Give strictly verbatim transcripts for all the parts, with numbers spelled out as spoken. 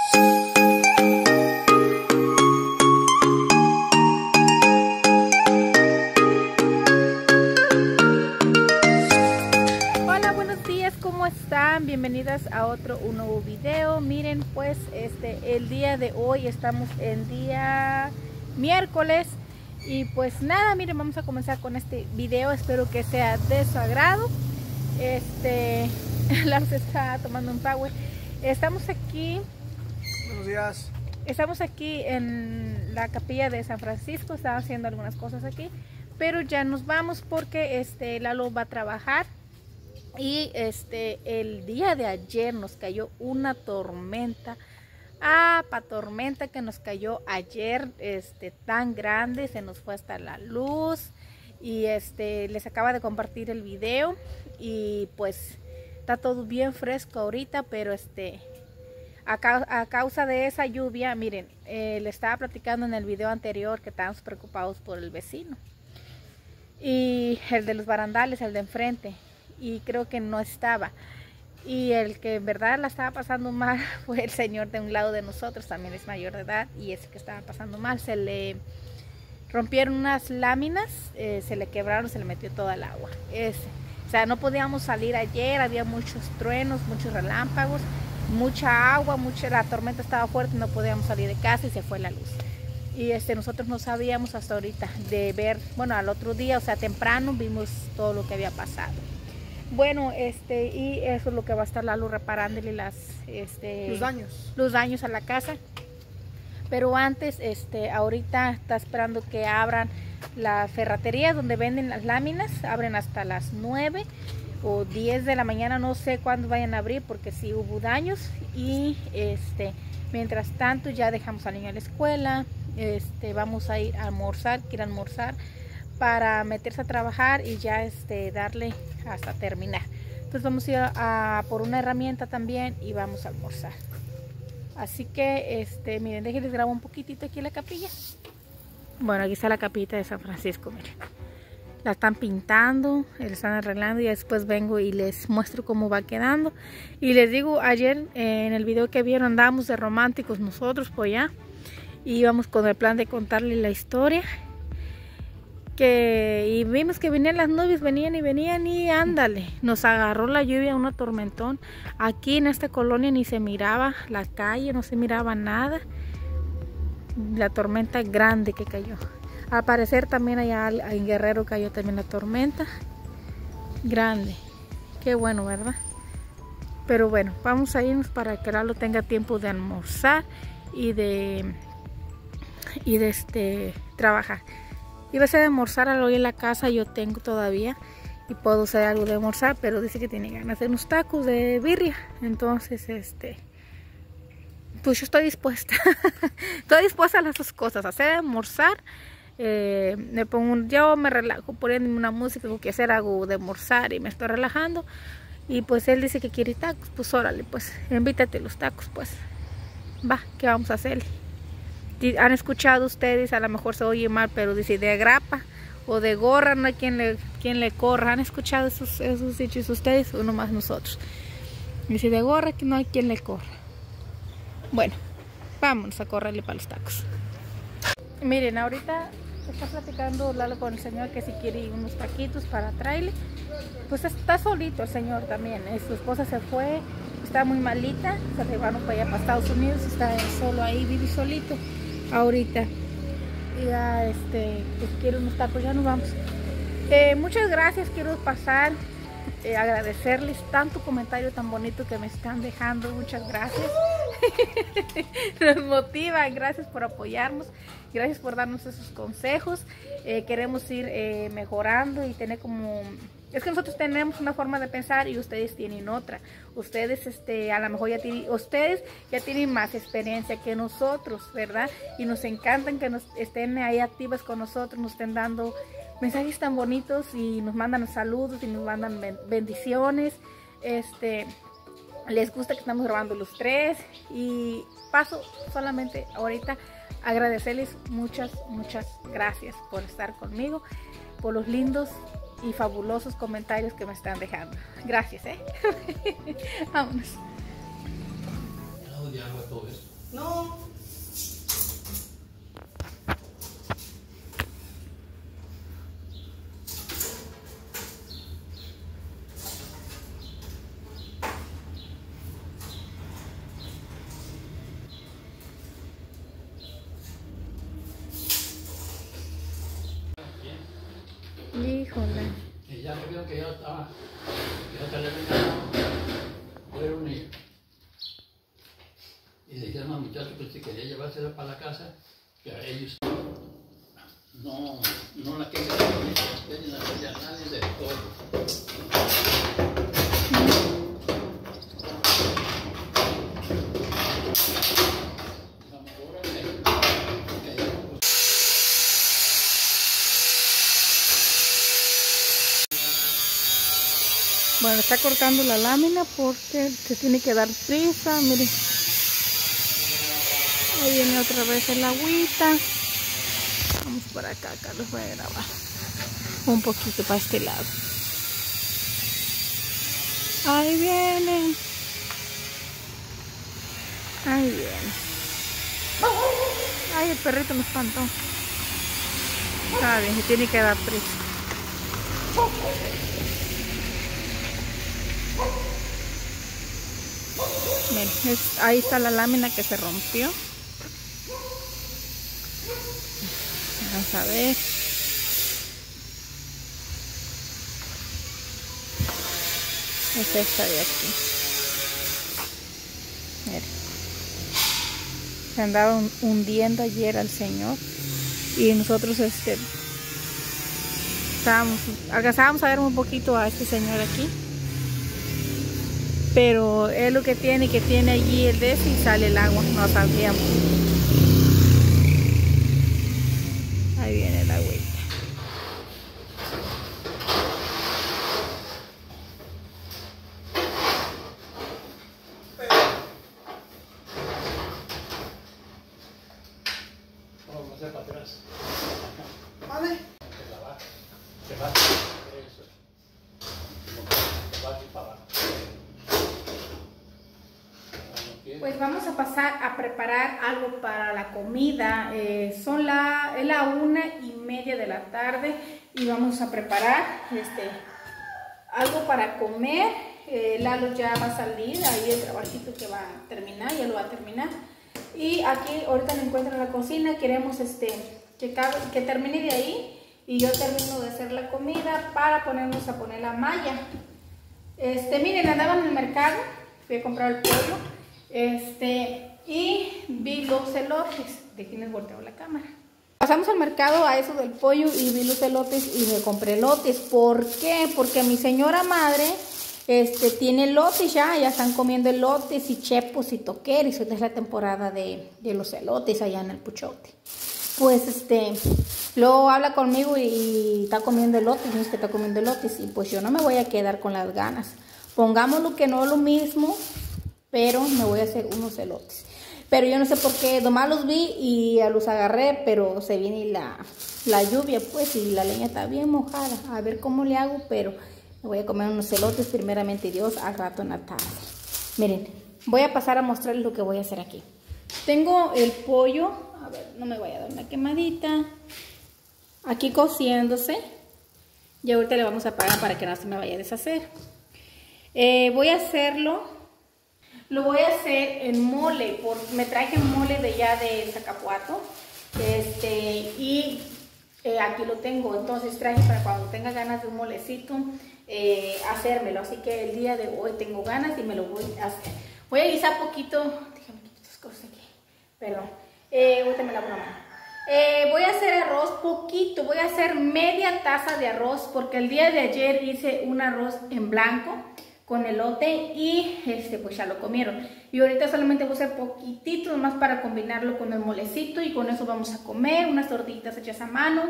Bienvenidas a otro un nuevo video. Miren, pues este el día de hoy estamos en día miércoles y pues nada, miren, vamos a comenzar con este video. Espero que sea de su agrado. Este Lars está tomando un power. Estamos aquí. Buenos días. Estamos aquí en la capilla de San Francisco. Estaba haciendo algunas cosas aquí, pero ya nos vamos porque este Lalo va a trabajar. Y este el día de ayer nos cayó una tormenta, ah, pa tormenta que nos cayó ayer, este tan grande, se nos fue hasta la luz. Y este les acaba de compartir el video y pues está todo bien fresco ahorita, pero este a, ca a causa de esa lluvia, miren, eh, le estaba platicando en el video anterior que estábamos preocupados por el vecino y el de los barandales, el de enfrente. Y creo que no estaba, y el que en verdad la estaba pasando mal fue el señor de un lado de nosotros, también es mayor de edad, y ese que estaba pasando mal, se le rompieron unas láminas, eh, se le quebraron, se le metió toda el agua. Ese. O sea, no podíamos salir ayer, había muchos truenos, muchos relámpagos, mucha agua, mucha, la tormenta estaba fuerte, no podíamos salir de casa y se fue la luz. Y este, nosotros no sabíamos hasta ahorita de ver, bueno, al otro día, o sea, temprano vimos todo lo que había pasado. Bueno, este, y eso es lo que va a estar Lalo reparándole las, este, los daños. los daños a la casa. Pero antes, este, ahorita está esperando que abran la ferretería donde venden las láminas. Abren hasta las nueve o diez de la mañana, no sé cuándo vayan a abrir porque sí hubo daños. Y este, mientras tanto ya dejamos al niño a la escuela, este, vamos a ir a almorzar, quiero almorzar, para meterse a trabajar y ya este darle hasta terminar. Entonces vamos a ir a, a por una herramienta también y vamos a almorzar. Así que este miren, déjenles grabo un poquitito aquí en la capilla. Bueno, aquí está la capilla de San Francisco, miren. La están pintando, la están arreglando y después vengo y les muestro cómo va quedando. Y les digo, ayer eh, en el video que vieron andábamos de románticos nosotros por allá y íbamos con el plan de contarles la historia. Que, y vimos que venían las nubes, venían y venían y ándale, nos agarró la lluvia, un tormentón. Aquí en esta colonia ni se miraba la calle, no se miraba nada. La tormenta grande que cayó. Al parecer también allá en Guerrero cayó también la tormenta grande. Qué bueno, ¿verdad? Pero bueno, vamos a irnos para que Lalo tenga tiempo de almorzar y de, y de este, trabajar. Iba a ser de almorzar hoy en la casa, yo tengo todavía y puedo hacer algo de almorzar, pero dice que tiene ganas de unos tacos de birria. Entonces, este, pues yo estoy dispuesta. Estoy dispuesta a las dos cosas, hacer de almorzar. Eh, me pongo, yo me relajo poniendo una música, que hacer algo de almorzar y me estoy relajando. Y pues él dice que quiere tacos, pues órale, pues invítate los tacos, pues va, ¿qué vamos a hacer? Han escuchado ustedes, a lo mejor se oye mal, pero dice de grapa o de gorra, no hay quien le, quien le corra. ¿Han escuchado esos, esos dichos ustedes o nomás nosotros? Dice de gorra que no hay quien le corra. Bueno, vámonos a correrle para los tacos. Miren, ahorita está platicando Lalo con el señor que si quiere unos taquitos para traerle. Pues está solito el señor también, ¿eh? Su esposa se fue, está muy malita, se llevaron para allá para Estados Unidos, está solo ahí, vive solito ahorita. Y ya este, pues quiero unos tacos, ya nos vamos. Eh, muchas gracias, quiero pasar, eh, agradecerles tanto comentario tan bonito que me están dejando, muchas gracias. Nos motiva, gracias por apoyarnos, gracias por darnos esos consejos. Eh, queremos ir eh, mejorando y tener como... Es que nosotros tenemos una forma de pensar y ustedes tienen otra. Ustedes este, a lo mejor ya tienen, ustedes ya tienen más experiencia que nosotros, ¿verdad? Y nos encantan que nos estén ahí activas con nosotros, nos estén dando mensajes tan bonitos y nos mandan saludos y nos mandan bendiciones. Este, les gusta que estamos grabando los tres y paso solamente ahorita a agradecerles muchas, muchas gracias por estar conmigo, por los lindos y fabulosos comentarios que me están dejando. Gracias, ¿eh? Vámonos. No. Híjole. Y ya me vio que yo estaba, yo te le venía, yo era un niño. Y le dijeron al muchacho que si quería llevársela para la casa, que a ellos no, no la querían poner, ni la quería nadie de todo. Bueno, está cortando la lámina porque se tiene que dar prisa. Miren, ahí viene otra vez el agüita. Vamos por acá, acá los voy a grabar un poquito para este lado. Ahí vienen. Ahí viene. Ay, el perrito me espantó. Está bien, se tiene que dar prisa. Miren, es, ahí está la lámina que se rompió. Vamos a ver. Es esta de aquí. Miren. Se andaba hundiendo ayer al señor. Y nosotros este estábamos, alcanzábamos a ver un poquito a este señor aquí. Pero es lo que tiene, que tiene allí el de ese y sale el agua, no sabíamos. Ahí viene el agüita. Vamos a hacer para atrás. ¿Vale? Se la va, se va, eso. Se va así para abajo. Pues vamos a pasar a preparar algo para la comida. Eh, son la, es la una y media de la tarde y vamos a preparar este, algo para comer. Eh, Lalo ya va a salir, ahí el trabajito que va a terminar, ya lo va a terminar. Y aquí ahorita me encuentro en la cocina, queremos este, que, que termine de ahí y yo termino de hacer la comida para ponernos a poner la malla. Este, miren, andaba en el mercado, fui a comprar el pollo. Este, y vi los elotes. De quienes volteo la cámara. Pasamos al mercado a eso del pollo y vi los elotes y me compré elotes. ¿Por qué? Porque mi señora madre este, tiene elotes ya, ya están comiendo elotes y chepos y toqueros. Esta es la temporada de, de los elotes allá en el Puchote. Pues este, luego habla conmigo y, y está comiendo elotes, dice que está comiendo elotes y pues yo no me voy a quedar con las ganas. Pongámoslo que no es lo mismo, pero me voy a hacer unos elotes. Pero yo no sé por qué, nomás los vi y los agarré, pero se viene la, la lluvia, pues, y la leña está bien mojada. A ver cómo le hago, pero me voy a comer unos elotes, primeramente Dios, al rato en la tarde. Miren, voy a pasar a mostrarles lo que voy a hacer aquí. Tengo el pollo, a ver, no me voy a dar una quemadita. Aquí cociéndose. Y ahorita le vamos a apagar para que no se me vaya a deshacer. Eh, voy a hacerlo... Lo voy a hacer en mole, porque me traje mole de ya de Zacapuato, este, y eh, aquí lo tengo, entonces traje para cuando tenga ganas de un molecito, eh, hacérmelo, así que el día de hoy tengo ganas y me lo voy a hacer. Voy a guisar poquito, déjame quitar estas cosas aquí, perdón, eh, ahorita me lavo la mano. Eh, voy a hacer arroz poquito, voy a hacer media taza de arroz, porque el día de ayer hice un arroz en blanco, con elote y este pues ya lo comieron. Y ahorita solamente voy a hacer poquitito más para combinarlo con el molecito y con eso vamos a comer unas tortillitas hechas a mano.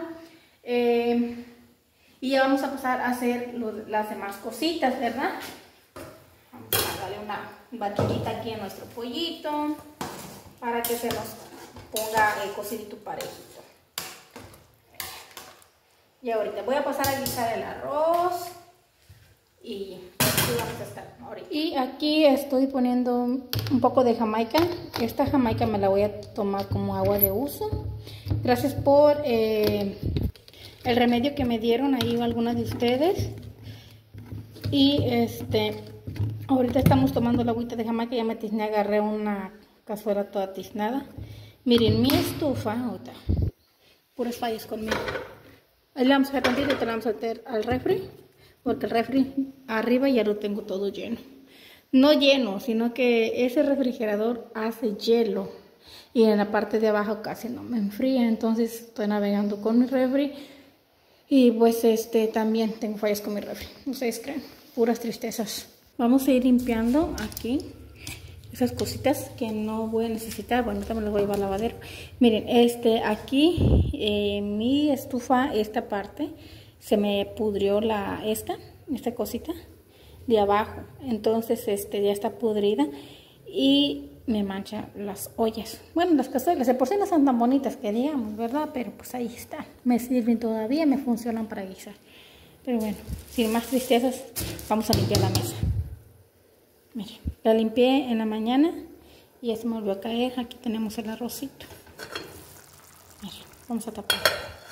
Eh, y ya vamos a pasar a hacer lo, las demás cositas, ¿verdad? Vamos a darle una batidita aquí a nuestro pollito para que se nos ponga el cocidito parejito. Y ahorita voy a pasar a guisar el arroz. y así vamos a estar ahorita. Y aquí estoy poniendo un poco de jamaica. Esta jamaica me la voy a tomar como agua de uso. Gracias por eh, el remedio que me dieron ahí algunas de ustedes. Y este, ahorita estamos tomando la agüita de jamaica. Ya me tizné, agarré una cazuela toda tiznada. Miren, mi estufa, ahorita, puras fallas conmigo. Ahí le vamos a dejar tantito, te la vamos a meter al refri, porque el refri arriba ya lo tengo todo lleno. No lleno, sino que ese refrigerador hace hielo y en la parte de abajo casi no me enfría. Entonces estoy navegando con mi refri y pues este también tengo fallas con mi refri. ¿Ustedes creen? Puras tristezas. Vamos a ir limpiando aquí esas cositas que no voy a necesitar. Bueno, también las voy a llevar al lavadero. Miren, este aquí eh, mi estufa, esta parte se me pudrió la esta esta cosita de abajo, entonces este ya está pudrida y me mancha las ollas. Bueno, las cazuelas de por sí no son tan bonitas que digamos, ¿verdad? Pero pues ahí están, me sirven todavía, me funcionan para guisar. Pero bueno, sin más tristezas, vamos a limpiar la mesa. Miren, la limpié en la mañana y ya se me volvió a caer. Aquí tenemos el arrocito. Miren, vamos a tapar.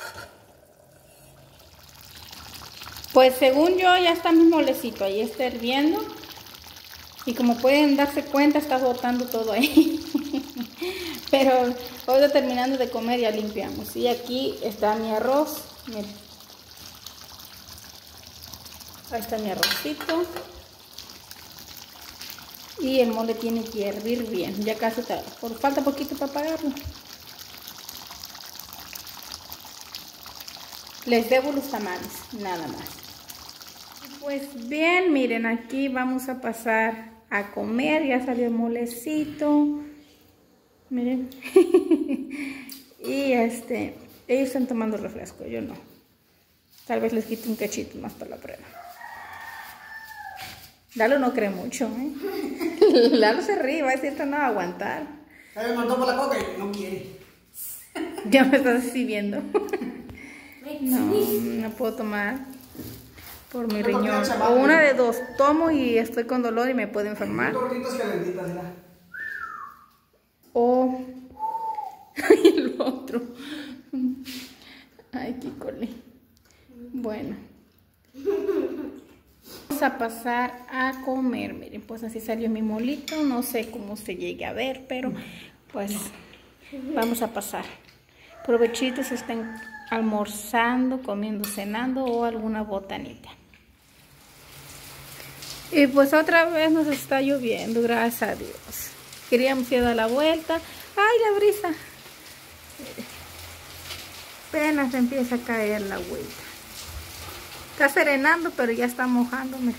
Pues según yo ya está mi molecito, ahí está hirviendo. Y como pueden darse cuenta, está botando todo ahí. Pero hoy terminando de comer ya limpiamos. Y aquí está mi arroz. Miren. Ahí está mi arrocito. Y el mole tiene que hervir bien. Ya casi está. Por falta poquito para apagarlo. Les debo los tamales, nada más. Pues bien, miren, aquí vamos a pasar a comer. Ya salió el molecito. Miren. Y este, ellos están tomando refresco, yo no. Tal vez les quite un cachito más para la prueba. Lalo no cree mucho, ¿eh? Lalo se ríe, va a decir que no va a aguantar. Me mandó por la coca y no quiere. Ya me estás así viendo. No, no puedo tomar por mi riñón. O una de dos, tomo y estoy con dolor y me puedo enfermar. O el otro. Ay, qué cole. Bueno. Vamos a pasar a comer. Miren, pues así salió mi molito. No sé cómo se llegue a ver, pero pues vamos a pasar. Provechitos, estén almorzando, comiendo, cenando o alguna botanita. Y pues otra vez nos está lloviendo, gracias a Dios. Queríamos ir a dar la vuelta. ¡Ay, la brisa! Apenas empieza a caer la agüita. Está serenando, pero ya está mojándome.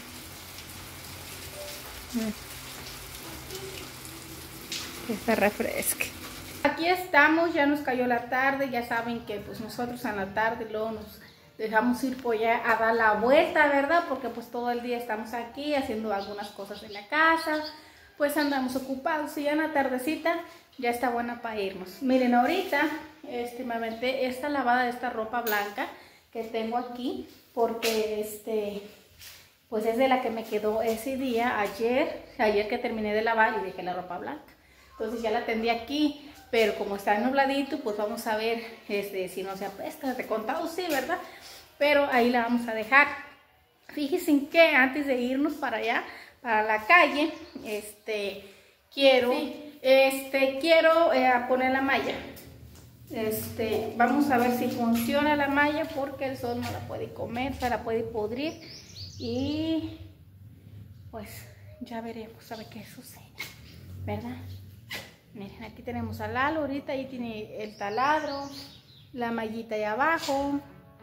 Que se refresque. Aquí estamos, ya nos cayó la tarde. Ya saben que pues nosotros en la tarde luego nos dejamos ir por allá a dar la vuelta, ¿verdad? Porque pues todo el día estamos aquí haciendo algunas cosas en la casa. Pues andamos ocupados y ya en la tardecita ya está buena para irnos. Miren, ahorita este, me aventé esta lavada de esta ropa blanca que tengo aquí. Porque este, pues es de la que me quedó ese día, ayer, ayer que terminé de lavar y dejé la ropa blanca. Entonces ya la tendí aquí, pero como está nubladito, pues vamos a ver este, si no se apesta. De contado sí, ¿verdad? Pero ahí la vamos a dejar. Fíjense que antes de irnos para allá, para la calle, este, quiero, sí. este, quiero eh, poner la malla. Este, vamos a ver si funciona la malla porque el sol no la puede comer, se la puede podrir y pues ya veremos a ver qué sucede, ¿verdad? Miren, aquí tenemos a Lalo, ahorita ahí tiene el taladro, la mallita ahí abajo.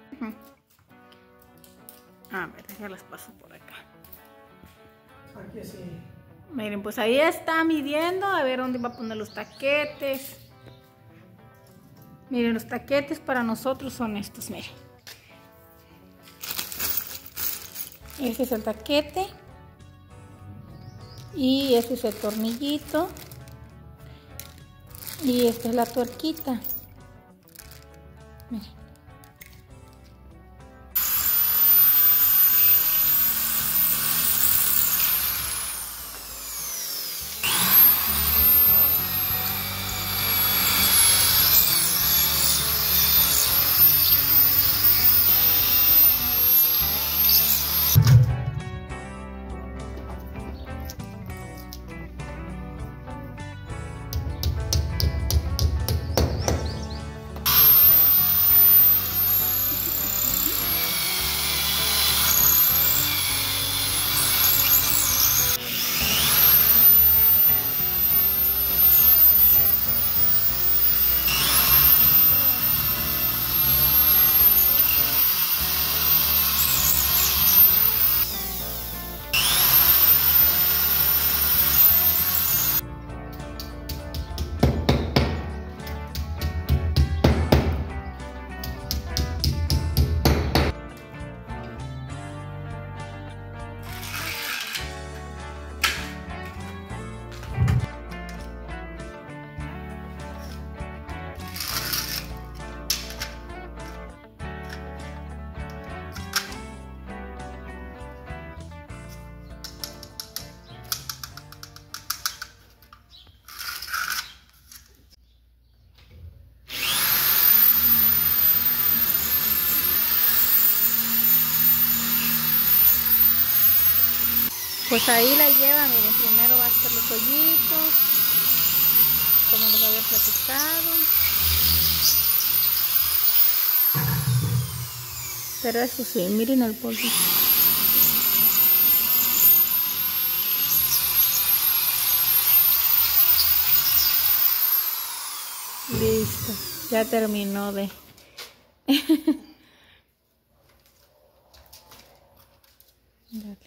A ver, ya las paso por acá. Aquí sí. Miren, pues ahí está midiendo a ver dónde va a poner los taquetes. Miren, los taquetes para nosotros son estos, miren. Este es el taquete. Y este es el tornillito. Y esta es la tuerquita. Miren. Pues ahí la lleva, miren, primero va a hacer los hoyitos, como les había platicado. Pero eso sí, miren el polvito. Listo, ya terminó de... Dale.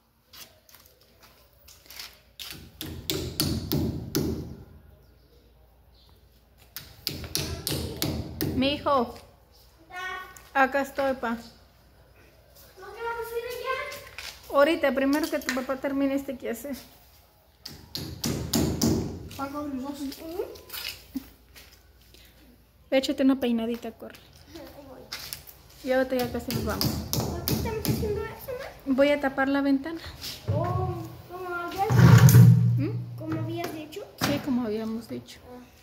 Mi hijo, acá estoy, pa. ¿No que vamos a ir allá? Ahorita, primero que tu papá termine este quehacer. Échate una peinadita, corre. Y ahorita ya casi nos vamos. ¿Por qué estamos haciendo eso, no? Voy a tapar la ventana. Oh, ¿cómo habías, ¿Mm? ¿Cómo habías dicho? Sí, como habíamos dicho.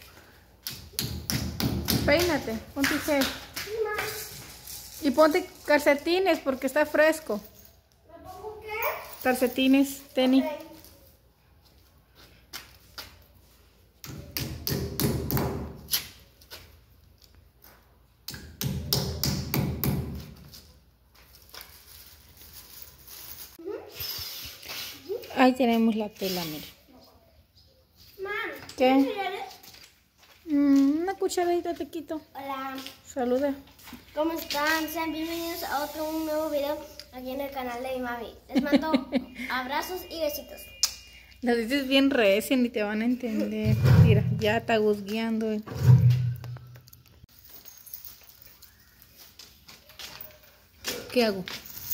Peínate, ponte gel. Y ponte calcetines porque está fresco. ¿Me pongo qué? Calcetines, tenis. Ok. Ahí tenemos la tela, mire. Mam, ¿Qué? ¿tienes cereales? Mm, una cucharadita te quito. Hola, Saluda. ¿cómo están? Sean bienvenidos a otro un nuevo video aquí en el canal de mi mami. Les mando abrazos y besitos. Las dices bien recién y te van a entender. Mira, ya está guzgueando. eh. ¿Qué hago?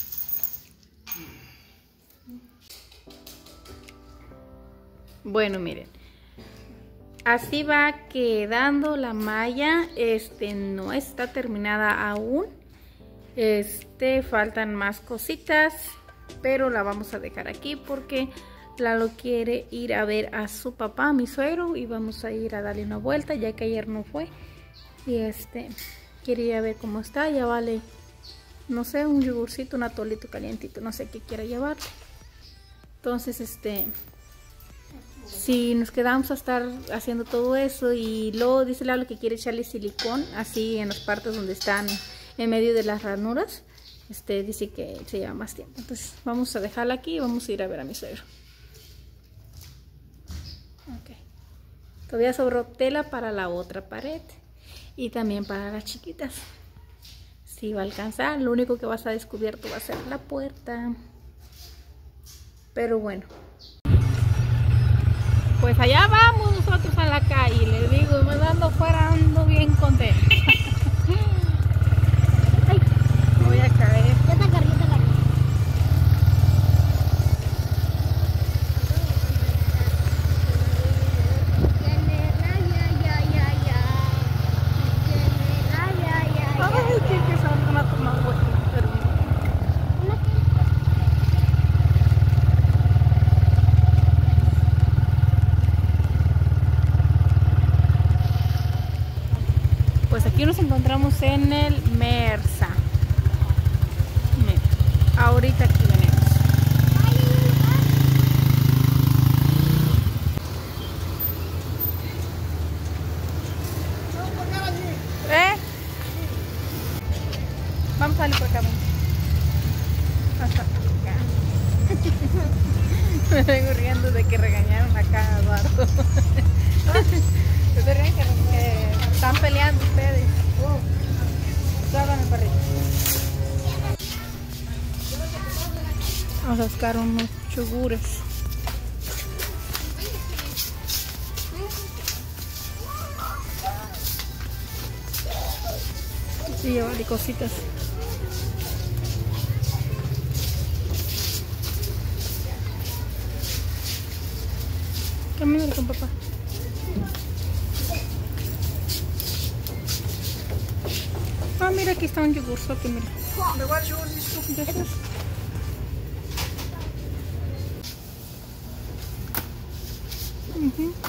Bueno, miren. Así va quedando la malla. Este no está terminada aún. Este faltan más cositas, pero la vamos a dejar aquí porque Lalo quiere ir a ver a su papá, a mi suegro, y vamos a ir a darle una vuelta ya que ayer no fue. Y este quiere ir a ver cómo está. Ya vale, no sé, un yogurcito, un atolito calientito, no sé qué quiera llevarle. Entonces, este, si nos quedamos a estar haciendo todo eso y luego dice Lalo que quiere echarle silicón así en las partes donde están en medio de las ranuras, este dice que se lleva más tiempo. Entonces vamos a dejarla aquí y vamos a ir a ver a mi suegro. Okay. Todavía sobró tela para la otra pared y también para las chiquitas. Si va a alcanzar, lo único que va a estar descubierto va a ser la puerta. Pero bueno. Pues allá vamos nosotros a la calle, les digo, me dando fuera, ando bien contenta. Ay, me voy a caer. Ya está carrita la Ay, que que son una toma buena, pero pues aquí nos encontramos en el Mersa. Mira, ahorita aquí venimos. ¿Eh? Vamos a salir por acá. Hasta acá. Me vengo riendo de que regañaron acá a Eduardo. Se ríen que, que están peleando ustedes. Uh, Sábame para arriba. Vamos a buscar unos yogures. Sí, llevaré cositas. Camina con papá. Ah, mira, aquí está un yogurzote, mira. Ya está. Uh-huh.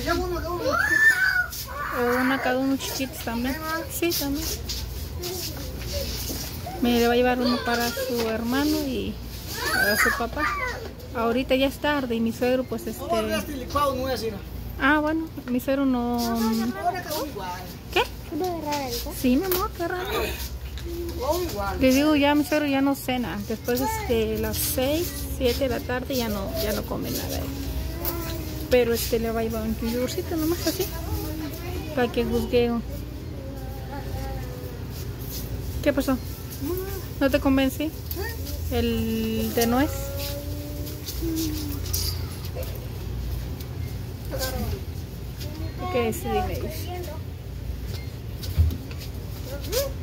O una cada uno chiquitos también. Sí, también. Me le va a llevar uno para su hermano y a su papá. Ahorita ya es tarde y mi suegro pues este... Ah, bueno, mi suegro no... ¿Qué? Sí, mi amor, qué raro. Le digo ya, mi suegro ya no cena. Después de las seis, siete de la tarde ya no, ya no come nada. Pero este le va a llevar un yogurcito nomás así. Para que juzgue. ¿Qué pasó? ¿No te convencí? El de nuez. ¿Qué es? Dime.